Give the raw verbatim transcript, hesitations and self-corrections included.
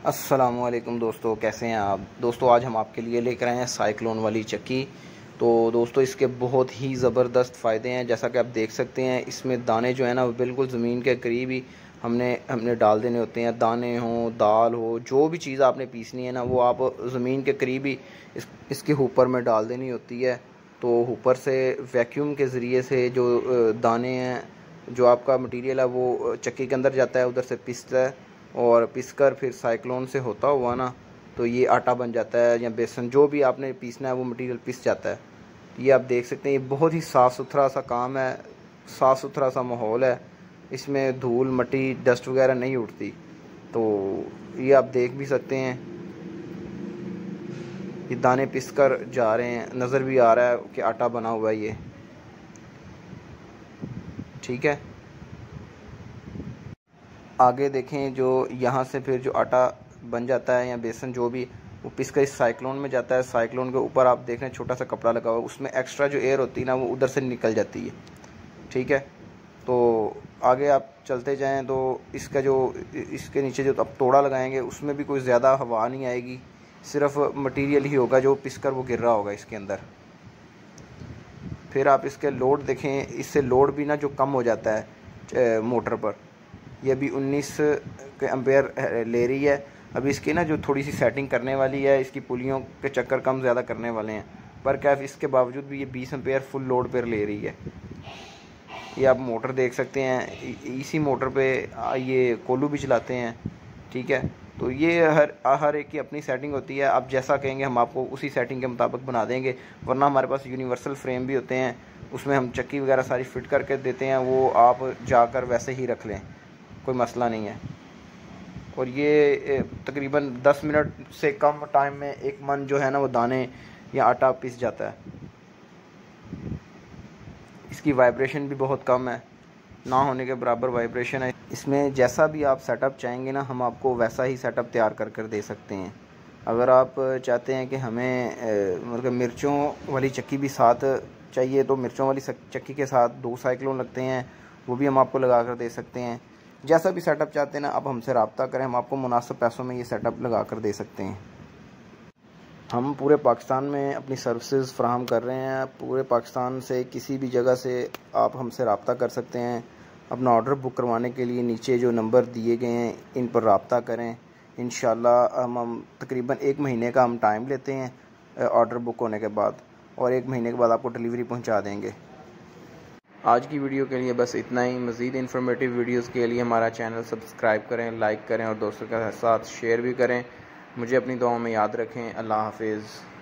अस्सलामुअलैकुम दोस्तों, कैसे हैं आप दोस्तों। आज हम आपके लिए लेकर आए हैं साइक्लोन वाली चक्की। तो दोस्तों इसके बहुत ही ज़बरदस्त फ़ायदे हैं। जैसा कि आप देख सकते हैं, इसमें दाने जो है ना वो बिल्कुल ज़मीन के करीब ही हमने हमने डाल देने होते हैं। दाने हों, दाल हो, जो भी चीज़ आपने पीसनी है ना वो आप ज़मीन के करीब ही इस, इसके ऊपर में डाल देनी होती है। तो ऊपर से वैक्यूम के ज़रिए से जो दाने हैं, जो आपका मटीरियल है वो चक्की के अंदर जाता है, उधर से पिसता है और पिसकर फिर साइक्लोन से होता हुआ ना तो ये आटा बन जाता है या बेसन, जो भी आपने पीसना है वो मटेरियल पिस जाता है। ये आप देख सकते हैं, ये बहुत ही साफ़ सुथरा सा काम है, साफ़ सुथरा सा माहौल है। इसमें धूल मट्टी डस्ट वगैरह नहीं उठती। तो ये आप देख भी सकते हैं, ये दाने पिसकर जा रहे हैं, नज़र भी आ रहा है कि आटा बना हुआ है ये। ठीक है, आगे देखें, जो यहाँ से फिर जो आटा बन जाता है या बेसन जो भी, वो पिसकर इस साइक्लोन में जाता है। साइक्लोन के ऊपर आप देख रहे हैं छोटा सा कपड़ा लगा हुआ है, उसमें एक्स्ट्रा जो एयर होती है ना वो उधर से निकल जाती है। ठीक है, तो आगे आप चलते जाएं तो इसका जो इसके नीचे जो आप तोड़ा लगाएंगे उसमें भी कोई ज़्यादा हवा नहीं आएगी, सिर्फ मटीरियल ही होगा जो पिसकर वो गिर रहा होगा इसके अंदर। फिर आप इसके लोड देखें, इससे लोड भी ना जो कम हो जाता है मोटर पर। ये अभी उन्नीस के एम्पेयर ले रही है। अभी इसकी ना जो थोड़ी सी सेटिंग करने वाली है, इसकी पुलियों के चक्कर कम ज़्यादा करने वाले हैं, पर क्या इसके बावजूद भी ये बीस एम्पेयर फुल लोड पर ले रही है। ये आप मोटर देख सकते हैं, इसी मोटर पे ये कोलू भी चलाते हैं। ठीक है, तो ये हर हर एक की अपनी सेटिंग होती है। आप जैसा कहेंगे हम आपको उसी सेटिंग के मुताबिक बना देंगे, वरना हमारे पास यूनिवर्सल फ्रेम भी होते हैं, उसमें हम चक्की वगैरह सारी फिट करके देते हैं, वो आप जाकर वैसे ही रख लें, कोई मसला नहीं है। और ये तकरीबन दस मिनट से कम टाइम में एक मन जो है ना वो दाने या आटा पिस जाता है। इसकी वाइब्रेशन भी बहुत कम है, ना होने के बराबर वाइब्रेशन है इसमें। जैसा भी आप सेटअप चाहेंगे ना हम आपको वैसा ही सेटअप तैयार कर कर दे सकते हैं। अगर आप चाहते हैं कि हमें मतलब मिर्चों वाली चक्की भी साथ चाहिए तो मिर्चों वाली चक्की के साथ दो साइक्लोन लगते हैं, वो भी हम आपको लगा कर दे सकते हैं। जैसा भी सेटअप चाहते हैं ना आप हमसे रब्ता करें, हम आपको मुनासिब पैसों में ये सेटअप लगा कर दे सकते हैं। हम पूरे पाकिस्तान में अपनी सर्विसेज फ्राहम कर रहे हैं। पूरे पाकिस्तान से किसी भी जगह से आप हमसे रब्ता कर सकते हैं। अपना ऑर्डर बुक करवाने के लिए नीचे जो नंबर दिए गए हैं इन पर रब्ता करें। इंशाल्लाह हम हम तकरीबन एक महीने का हम टाइम लेते हैं ऑर्डर बुक होने के बाद, और एक महीने के बाद आपको डिलीवरी पहुंचा देंगे। आज की वीडियो के लिए बस इतना ही। मज़ीद इन्फॉर्मेटिव वीडियोस के लिए हमारा चैनल सब्सक्राइब करें, लाइक करें और दोस्तों के साथ शेयर भी करें। मुझे अपनी दुआओं में याद रखें। अल्लाह हाफिज़।